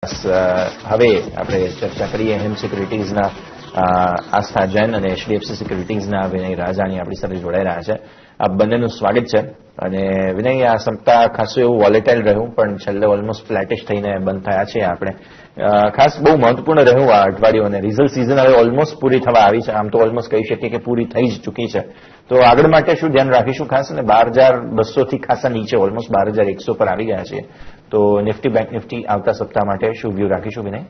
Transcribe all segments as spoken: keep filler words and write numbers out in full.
હવે આપણે ચર્ચા કરીએ હેમ સિક્યુરિટીઝના આસ્થા જૈન અને એચડીએફસી સિક્યુરિટીઝના વિનય રાજાની આપણી સાથે જોડાઈ રહ્યા છે. આ બંનેનું સ્વાગત છે. અને વિનય, આ સપ્તાહ ખાસું એવું વોલેટાઇલ રહ્યું, પણ છેલ્લે ઓલમોસ્ટ ફ્લેટિશ થઈને બંધ થયા છે. આપણે ખાસ બહુ મહત્વપૂર્ણ રહ્યું આ અઠવાડિયું, અને રિઝલ્ટ સિઝન હવે ઓલમોસ્ટ પૂરી થવા આવી છે. આમ તો ઓલમોસ્ટ કહી શકીએ કે પૂરી થઈ જ ચૂકી છે. તો આગળ માટે શું ધ્યાન રાખીશું ખાસ? અને બાર હજાર બસો થી ખાસા નીચે ઓલમોસ્ટ બાર હજાર એકસો પર આવી ગયા છે. તો નિફ્ટી બેંક નિફ્ટી આવતા સપ્તાહ માટે શું વ્યૂ રાખીશું Vinay?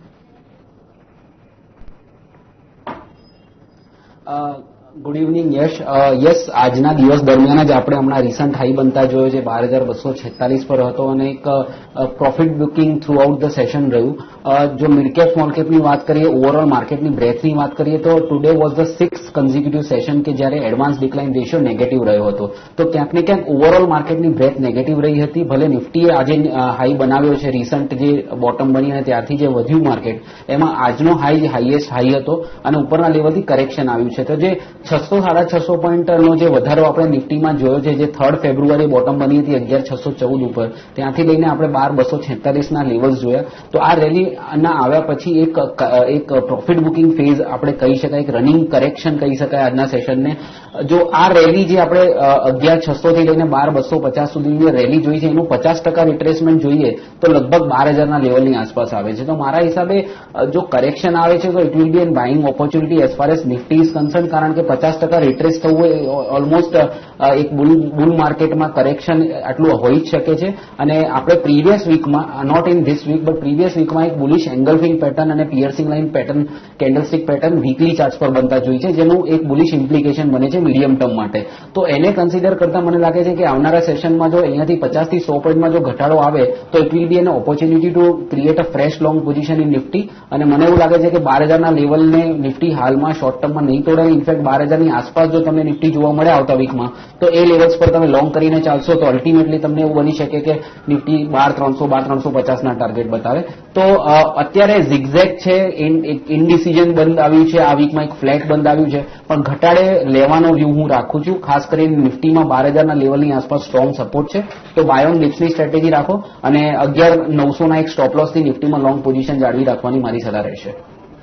Good evening Yash. Yes, આજના દિવસ દરમિયાન જ આપણે હમણાં રિસન્ટ હાઈ બનતા જોયો છે. બાર હજાર બસો છેતાલીસ પર હતો અને એક profit booking throughout the session રહ્યું. જો મિડકેપ સ્મોલકેપની વાત કરીએ, ઓવરઓલ માર્કેટની બ્રેથની વાત કરીએ તો today was the six consecutive session કે જ્યારે એડવાન્સ ડિક્લાઇન રેશિયો નેગેટિવ રહ્યો હતો. તો ક્યાંક ને ક્યાંક ઓવરઓલ માર્કેટની બ્રેથ નેગેટિવ રહી હતી. ભલે નિફ્ટીએ આજે હાઈ બનાવ્યો છે, રિસન્ટ જે બોટમ બની અને ત્યારથી જે વધ્યું માર્કેટ, એમાં આજનો હાઈ હાઈએસ્ટ હાઈ હતો અને ઉપરના લેવલથી કરેક્શન આવ્યું છે. તો જે છસો સાડા છસો પોઈન્ટનો જે વધારો આપણે નિફ્ટીમાં જોયો છે, જે થર્ડ ફેબ્રુઆરી બોટમ બની હતી અગિયાર છસો ચૌદ ઉપર, ત્યાંથી લઈને આપણે બાર બસો છેતાલીસના લેવલ્સ જોયા. તો આ રેલી ના આવ્યા પછી એક એક પ્રોફિટ બુકિંગ ફેઝ આપણે કહી શકાય, એક રનિંગ કરેક્શન કહી શકાય આજના સેશનને. જો આ રેલી જે આપણે અગિયાર છસો થી લઈને બાર બસો પચાસ સુધીની રેલી જોઈ છે, એનું પચાસ ટકા રિટ્રેસમેન્ટ જોઈએ તો લગભગ બાર હજારના લેવલની આસપાસ આવે છે. તો મારા હિસાબે જો કરેક્શન આવે છે તો it will be an buying opportunity as far as Nifty is concern, કારણ કે પચાસ ટકા રિટ્રેસ થવું એ ઓલમોસ્ટ એક બુલ બુલ માર્કેટમાં કરેક્શન આટલું હોઈ જ શકે છે. અને આપણે પ્રીવિયસ વીકમાં, not in this week but previous વીકમાં એક બુલિશ એંગલ્ફિંગ પેટર્ન અને piercing line pattern, candlestick pattern weekly charts પર બનતા જોઈ છે, જેનું એક બુલિશ ઇમ્પ્લિકેશન બને છે મીડિયમ ટર્મ માટે. તો એને કન્સિડર કરતા મને લાગે છે કે આવનારા સેશનમાં જો અહીંયાથી પચાસ થી સો પોઈન્ટમાં જો ઘટાડો આવે તો it will be an opportunity to create a fresh long position in Nifty. અને મને એવું લાગે છે કે બાર હજારના લેવલને નિફ્ટી હાલમાં શોર્ટ ટર્મમાં નહીં તોડે. ઇનફેક્ટ બાર હજારની આસપાસ જો તમને નિફ્ટી જોવા મળે આવતા વીકમાં, તો એ લેવલ્સ પર તમે લોંગ કરીને ચાલશો તો અલ્ટિમેટલી તમને એવું બની શકે કે નિફ્ટી બાર ત્રણસો બાર ત્રણસો પચાસના ટાર્ગેટ બતાવે. તો અત્યારે ઝિગઝેગ છે, ઇનડિસિઝન બંધ આવ્યું છે, આ વીકમાં એક ફ્લેટ બંધ આવ્યું છે, પણ ઘટાડે લેવાનો વ્યૂ હું રાખું છું. ખાસ કરીને નિફ્ટીમાં બાર હજારના લેવલની આસપાસ સ્ટ્રોંગ સપોર્ટ છે. તો બાય ઓન ડિપ્સની સ્ટ્રેટેજી રાખો અને અગિયાર નવસોના એક સ્ટોપ લોસથી નિફ્ટીમાં લોંગ પોઝિશન જાળવી રાખવાની મારી સલાહ રહેશે.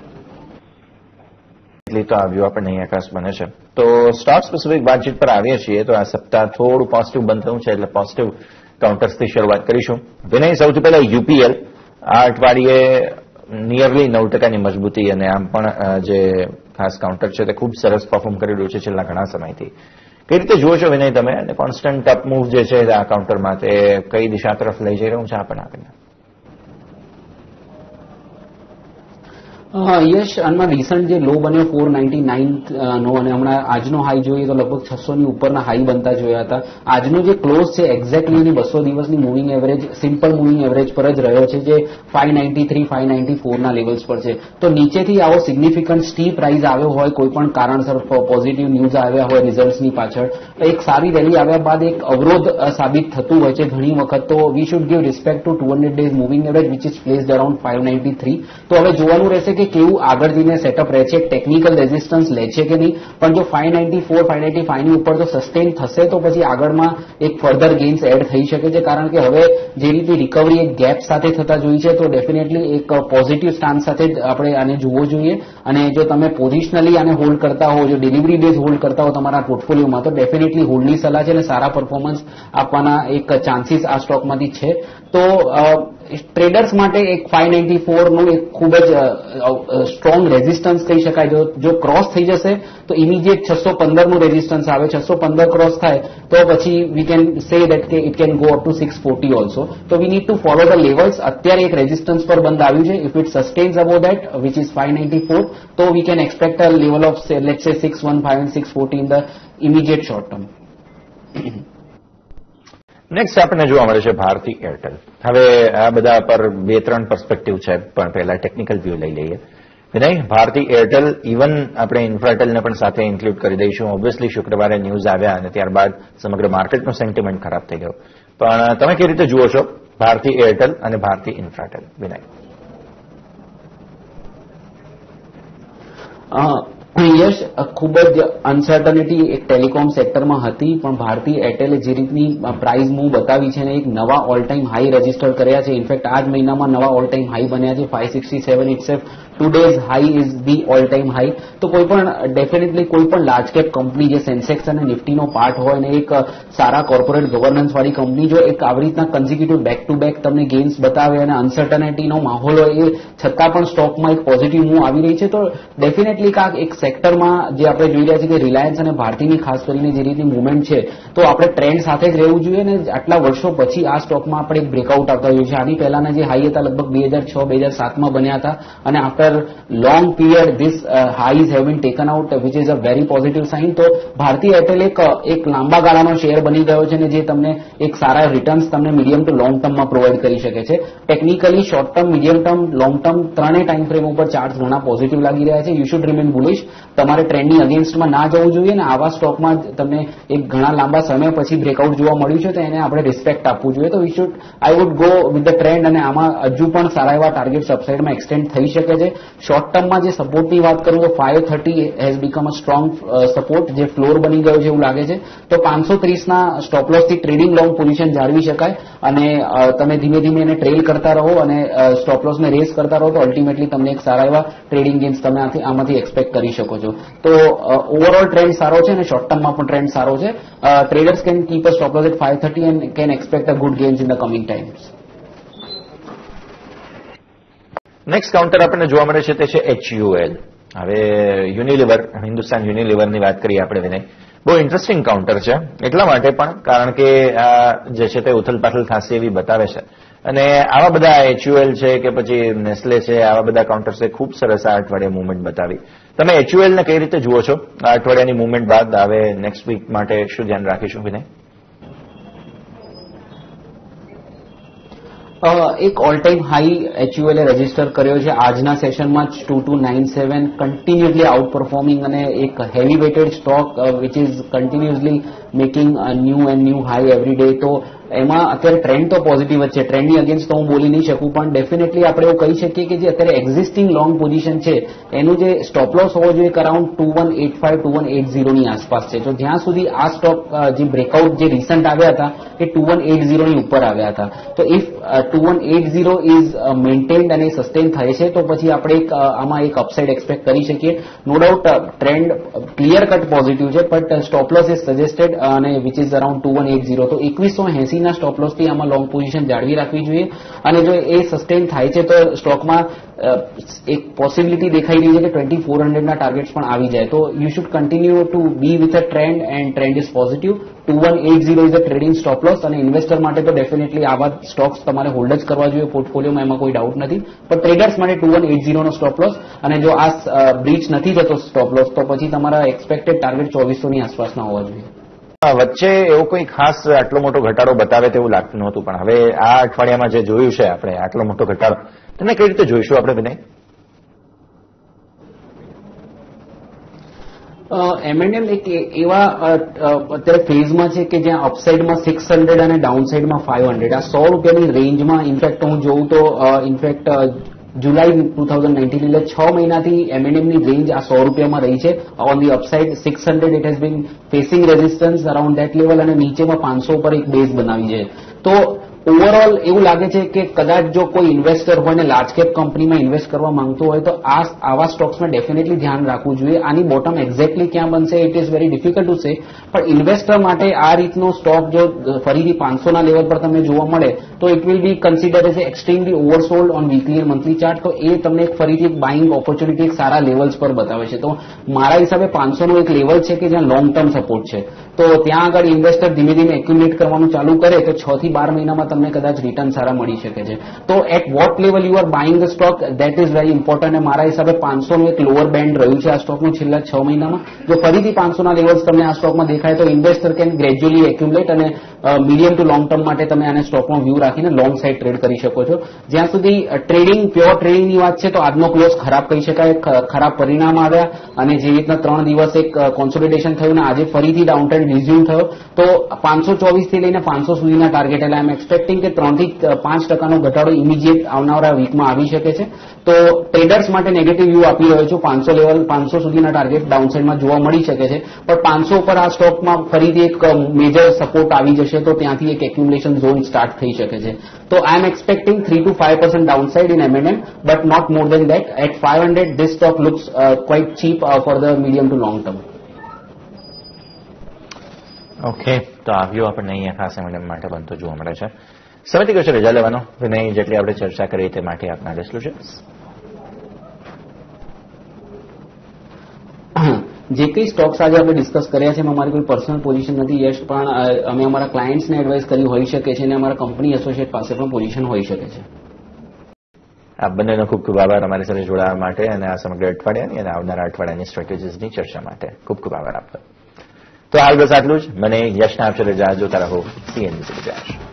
તો આ વ્યૂ આપણને અહીંયા ખાસ બને છે. તો સ્ટોક સ્પેસિફિક વાતચીત પર આવીએ છીએ. તો આ સપ્તાહ થોડું પોઝિટિવ બંધ થયું છે, એટલે પોઝિટિવ કાઉન્ટર્સથી શરૂઆત કરીશું. વિનય, સૌથી પહેલા યુપીએલ આ અઠવાડિયે નિયરલી નવ ટકાની મજબૂતી અને આમ પણ જે ખાસ કાઉન્ટર છે તે ખૂબ સરસ પરફોર્મ કરી રહ્યું છે છેલ્લા ઘણા સમયથી. કઈ રીતે જુઓ છો વિનય તમે? અને કોન્સ્ટન્ટ અપ મૂવ જે છે આ કાઉન્ટરમાં તે કઈ દિશા તરફ લઈ જઈ રહ્યું છે આપણને આપીને? યશ, આમાં રિસન્ટ જે લો બન્યો ફોર નાઇન્ટી નાઇન નો અને હમણાં આજનો હાઈ જોઈએ તો લગભગ છસો ની ઉપરના હાઈ બનતા જોયા હતા. આજનો જે ક્લોઝ છે એક્ઝેક્ટલી એની બસો દિવસની moving average, simple moving average પર જ રહ્યો છે, જે five ninety three five ninety ફોરના લેવલ્સ પર છે. તો નીચેથી આવો સિગ્નિફિકન્ટ સ્ટીપ રાઇઝ આવ્યો હોય, કોઈ પણ કારણસર પોઝિટિવ ન્યૂઝ આવ્યા હોય રિઝલ્ટ્સની પાછળ, એક સારી રેલી આવ્યા બાદ એક અવરોધ સાબિત થતું હોય છે ઘણી વખત. તો we should give respect to two hundred days moving average which is placed around five ninety three. તો હવે જોવાનું રહેશે કે કેવું આગળ જઈને સેટઅપ રહે છે, ટેકનિકલ રેઝિસ્ટન્સ લે છે કે નહીં. પણ જો five ninety four five ninety five ની ઉપર જો સસ્ટેન થશે તો પછી આગળમાં એક ફર્ધર ગેઇન્સ એડ થઈ શકે છે, કારણ કે હવે જે રીતે રિકવરી એક ગેપ સાથે થતા જોઈ છે, તો ડેફિનેટલી એક પોઝિટિવ સ્ટાન્સ સાથે જ આપણે આને જોવો જોઈએ. અને જો તમે પોઝિશનલી આને હોલ્ડ કરતા હો, જો ડિલિવરી બેઝ હોલ્ડ કરતા હો તમારા પોર્ટફોલિયોમાં, તો ડેફિનેટલી હોલ્ડની સલાહ છે અને સારા પરફોર્મન્સ આપવાના એક ચાન્સીસ આ સ્ટોકમાંથી છે. તો ટ્રેડર્સ માટે એક ફાઈવ નાઇન્ટી ફોર નું એક ખૂબ જ સ્ટ્રોંગ રેઝિસ્ટન્સ કહી શકાય. જો જો ક્રોસ થઈ જશે તો ઇમિડિયેટ છસો પંદર નું રેઝિસ્ટન્સ આવે. છસો પંદર ક્રોસ થાય તો પછી વી કેન સે દેટ કે it can go up to six forty also. તો we need to follow the levels. અત્યારે એક રેઝિસ્ટન્સ પર બંધ આવ્યું છે. If it sustains above that which is five ninety four, તો we can expect a level of let's say six one five and six forty in the immediate short term. Next આપણને જોવા મળે છે Bharati Airtel. હવે આ બધા પર બે ત્રણ પર્સપેક્ટિવ છે, પણ પહેલા ટેકનિકલ વ્યૂ લઈ લઈએ. વિનય, ભારતી એરટેલ, ઇવન આપણે ઇન્ફ્રાટેલને પણ સાથે ઇન્ક્લુડ કરી દઈશું. ઓબ્વિયસલી શુક્રવારે ન્યૂઝ આવ્યા અને ત્યારબાદ સમગ્ર માર્કેટનો સેન્ટિમેન્ટ ખરાબ થઈ ગયો. પણ તમે કેવી રીતે જુઓ છો ભારતી એરટેલ અને ભારતી ઇન્ફ્રાટેલ? વિનય. યશ, ખૂબ જ અનસર્ટનિટી એક ટેલિકોમ સેક્ટરમાં હતી, પણ ભારતી એરટેલે જે રીતની પ્રાઇસ મૂવ બતાવી છે અને એક નવા ઓલ ટાઈમ હાઈ રજીસ્ટર કર્યા છે. ઇનફેક્ટ આ જ મહિનામાં નવા ઓલ ટાઈમ હાઈ બન્યા છે. Five sixty seven itself two days high is the all time high. તો કોઈ પણ ડેફિનેટલી કોઈ પણ લાર્જ કેપ કંપની જે સેન્સેક્સ અને નિફ્ટીનો પાર્ટ હોય અને એક સારા કોર્પોરેટ ગવર્નન્સ વાળી કંપની જો એક આવી રીતના કન્ઝિક્યુટિવ બેક ટુ બેક તમને ગેઇન્સ બતાવે અને અનસર્ટનિટીનો માહોલ હોય એ છતાં પણ સ્ટોકમાં એક પોઝિટિવ મૂવ આવી રહી છે, તો ડેફિનેટલી કાંક એક સેક્ટરમાં જે આપણે જોઈ રહ્યા છીએ કે રિલાયન્સ અને ભારતીની ખાસ કરીને જે રીતની મુવમેન્ટ છે, તો આપણે ટ્રેન્ડ સાથે જ રહેવું જોઈએ અને આટલા વર્ષો પછી આ સ્ટોકમાં આપણે એક બ્રેકઆઉટ આવતા જોઈએ છે. આની પહેલાના જે હાઈ હતા લગભગ બે હજાર છ બે હજાર સાતમાં બન્યા હતા અને after long period this highs have been taken out which is a very positive sign. તો ભારતી એરટેલ એક એક લાંબા ગાળાનો શેર બની ગયો છે અને જે તમને એક સારા રિટર્ન્સ તમને મીડિયમ ટુ લોંગ ટર્મમાં પ્રોવાઈડ કરી શકે છે. Technically short term, medium term, long term ત્રણેય ટાઈમ ફ્રેમ ઉપર ચાર્ટ ઘણા પોઝિટિવ લાગી રહ્યા છે. You should remain bullish. તમારે ટ્રેન્ડની અગેન્સ્ટમાં ના જવું જોઈએ અને આવા સ્ટોકમાં તમને એક ઘણા લાંબા સમય પછી બ્રેકઆઉટ જોવા મળ્યું છે તો એને આપણે રિસ્પેક્ટ આપવું જોઈએ. તો we should I would go with the trend અને આમાં હજુ પણ સારા એવા ટાર્ગેટ અપસાઇડમાં એક્સટેન્ડ થઈ શકે છે. શોર્ટ ટર્મમાં જે સપોર્ટની વાત કરું તો five thirty has become a strong support જે ફ્લોર બની ગયો છે એવું લાગે છે. તો પાંચસો ત્રીસના સ્ટોપલોસથી ટ્રેડિંગ લોંગ પોઝિશન જાળવી શકાય અને તમે ધીમે ધીમે એને ટ્રેલ કરતા રહો અને સ્ટોપલોસને રેસ કરતા રહો તો અલ્ટિમેટલી તમને એક સારા એવા ટ્રેડિંગ ગેન્સ તમે આમાંથી એક્સપેક્ટ કરી શકો છો. તો ઓવરઓલ ટ્રેન્ડ સારો છે અને શોર્ટ ટર્મમાં પણ ટ્રેન્ડ સારો છે. Traders can keep a stop loss at five thirty and can expect a good gains in the coming times. Next counter આપણને જોવા મળે છે તે છે એચયુએલ. હવે યુનિલિવર, હિન્દુસ્તાન યુનિલિવરની વાત કરીએ આપણે વિનય. બહુ ઇન્ટરેસ્ટિંગ કાઉન્ટર છે એટલા માટે પણ કારણ કે આ જે છે તે ઉથલપાથલ ખાસી એવી બતાવે છે અને આવા બધા એચયુએલ છે કે પછી નેસ્લે છે, આવા બધા કાઉન્ટર્સે ખૂબ સરસ આ અઠવાડિયે મુવમેન્ટ બતાવી. તમે એચયુએલને કઈ રીતે જુઓ છો આ અઠવાડિયાની મુવમેન્ટ બાદ? હવે નેક્સ્ટ વીક માટે શું ધ્યાન રાખીશું વિનય? એક ઓલ ટાઈમ હાઈ એચયુએલે રજીસ્ટર કર્યો છે આજના સેશનમાં જ two two nine seven, continuously outperforming અને એક heavy weighted stock which is continuously making new and new high every day. તો એમાં અત્યારે ટ્રેન્ડ તો પોઝિટિવ જ છે. ટ્રેન્ડની અગેન્સ્ટ તો હું બોલી નહીં શકું પણ ડેફિનેટલી આપણે એવું કહી શકીએ કે જે અત્યારે એક્ઝિસ્ટિંગ લોંગ પોઝિશન છે એનું જે સ્ટોપ લોસ હોવો જોઈએ around two one eight five two one eight ઝીરોની આસપાસ છે. તો જ્યાં સુધી આ સ્ટોક જે બ્રેકઆઉટ જે રિસન્ટ આવ્યા હતા એ ટુ વન એટ ઝીરોની ઉપર આવ્યા હતા. તો if two one eight zero is maintained અને સસ્ટેન થાય છે તો પછી આપણે એક આમાં એક અપસાઇડ એક્સપેક્ટ કરી શકીએ. No doubt trend clear cut positive છે but stop loss is suggested અને which is around two one eight zero. તો એકવીસો એસી ના સ્ટોપ લોસથી આમાં લોંગ પોઝિશન જાળવી રાખવી જોઈએ અને જો એ સસ્ટેન થાય છે તો સ્ટોકમાં એક પોસિબિલિટી દેખાઈ રહી છે કે ટ્વેન્ટી ફોર હંડ્રેડના ટાર્ગેટ્સ પણ આવી જાય. તો you should continue to be with a trend and trend is positive. Two one eight zero is a trading stop loss અને ઇન્વેસ્ટર માટે તો ડેફિનેટલી આવા સ્ટોક્સ તમારે હોલ્ડ જ કરવા જોઈએ પોર્ટફોલિયોમાં, એમાં કોઈ ડાઉટ નથી. પણ ટ્રેડર્સ માટે ટુ વન એટ ઝીરોનો સ્ટોપ લોસ અને જો આ બ્રીચ નથી થતો સ્ટોપ લોસ તો પછી તમારા એક્સપેક્ટેડ ટાર્ગેટ ચોવીસોની આસપાસના હોવા જોઈએ. વચ્ચે એવો કોઈ ખાસ આટલો મોટો ઘટાડો બતાવે તેવું લાગતું નહોતું પણ હવે આ અઠવાડિયામાં જે જોયું છે આપણે આટલો મોટો ઘટાડો તેને કઈ રીતે જોઈશું આપણે વિનય? એમ એન્ડ એમ એક એવા અત્યારે ફેઝમાં છે કે જ્યાં અપસાઇડમાં સિક્સ હંડ્રેડ અને ડાઉનસાઇડમાં ફાઈવ હંડ્રેડ આ સો રૂપિયાની રેન્જમાં ઇનફેક્ટ હું જોઉં તો in fact July two thousand nineteen એટલે છ મહિનાથી એમ એન્ડ એમની રેન્જ આ સો રૂપિયામાં રહી છે. On the upside six hundred it has been facing resistance around that level અને નીચેમાં પાંચસો પર એક બેઝ બનાવી છે. તો ઓવરઓલ એવું લાગે છે કે કદાચ જો કોઈ ઇન્વેસ્ટર હોય ને લાર્જ કેપ કંપનીમાં ઇન્વેસ્ટ કરવા માંગતો હોય તો આ આવા સ્ટોક્સમાં ડેફિનેટલી ધ્યાન રાખવું જોઈએ. આની બોટમ એક્ઝેક્ટલી ક્યાં બનશે it is very difficult to say પણ ઇન્વેસ્ટર માટે આ રીતનો સ્ટોક જો ફરીથી પાંચસોના લેવલ પર તમને જોવા મળે તો it will be consider as extremely oversold on weekly and monthly chart. તો એ તમને એક ફરીથી એક બાઇંગ ઓપોર્ચ્યુનિટી એક સારા લેવલ્સ પર બતાવે છે. તો મારા હિસાબે પાંચસોનું એક લેવલ છે કે જ્યાં લોંગ ટર્મ સપોર્ટ છે. તો ત્યાં આગળ ઇન્વેસ્ટર ધીમે ધીમે એક્યુમ્યુલેટ કરવાનું ચાલુ કરે તો છ થી બાર મહિનામાં તમને કદાચ રિટર્ન સારા મળી શકે છે. તો at what level you are buying the stock that is very important અને મારા હિસાબે પાંચસોનું એક લોઅર બેન્ડ રહ્યું છે આ સ્ટોકનું છેલ્લા છ મહિનામાં. જો ફરીથી પાંચસોના લેવલ્સ તમને આ સ્ટોકમાં દેખાય તો ઇન્વેસ્ટર કેન ગ્રેજ્યુઅલી એક્યુમ્યુલેટ અને મીડિયમ ટુ લોંગ ટર્મ માટે તમે આને સ્ટોકનો વ્યૂ રાખીને લોંગ સાઇડ ટ્રેડ કરી શકો છો. જ્યાં સુધી ટ્રેડિંગ પ્યોર ટ્રેડિંગની વાત છે તો આજનો ક્લોઝ ખરાબ કહી શકાય. ખરાબ પરિણામ આવ્યા અને જે રીતના ત્રણ દિવસ એક કોન્સોલિડેશન થયું ને આજે ફરીથી ડાઉન ટ્રેન્ડ રિઝ્યુમ થયો તો પાંચસો ચોવીસ થી લઈને પાંચસો સુધીના ટાર્ગેટ એટલે આઈ એમ એક્સપેક્ટ એક્સપેક્ટિંગ કે ત્રણથી પાંચ ટકાનો ઘટાડો ઇમિડિયેટ આવનારા વીકમાં આવી શકે છે. તો ટ્રેડર્સ માટે નેગેટિવ વ્યૂ આપી રહ્યો છું. પાંચસો લેવલ પાંચસો સુધીના ટાર્ગેટ ડાઉનસાઇડમાં જોવા મળી શકે છે, પણ પાંચસો પર આ સ્ટોકમાં ફરીથી એક મેજર સપોર્ટ આવી જશે તો ત્યાંથી એક એક્યુમ્યુલેશન ઝોન સ્ટાર્ટ થઈ શકે છે. તો I am expecting three to five percent downside in M and M, but not more than that. At five hundred this stock looks quite cheap for the medium to long term. Okay, તો આ view આપણને અહીંયા ખાસ એમ and એમ માટે બનતો જોવા મળે છે. સમિતિ કશે રજા લેવાનો વિનય, જેટલી આપણે ચર્ચા કરી તે માટે આપના ડિસ્ક્લોઝર્સ. જે કઈ સ્ટોક્સ આજે આપણે ડિસ્કસ કર્યા છે એમાં અમારી કોઈ પર્સનલ પોઝિશન નથી યશ, પણ અમે અમારા ક્લાયન્ટ્સને એડવાઇસ કરી હોઈ શકે છે અને અમારા કંપની એસોસિએટ પાસે પણ પોઝિશન હોઈ શકે છે. આપ બંનેનો ખૂબ ખૂબ આભાર અમારી સાથે જોડાવા માટે અને આ સમગ્ર અઠવાડિયાની અને આવનારા અઠવાડિયાની સ્ટ્રેટેજીસની ચર્ચા માટે ખૂબ ખૂબ આભાર આપતો. તો હાલ બસ આટલું જ. મને યશના આપશે રજા. જોતા રહો સીએનબીસી બજાર.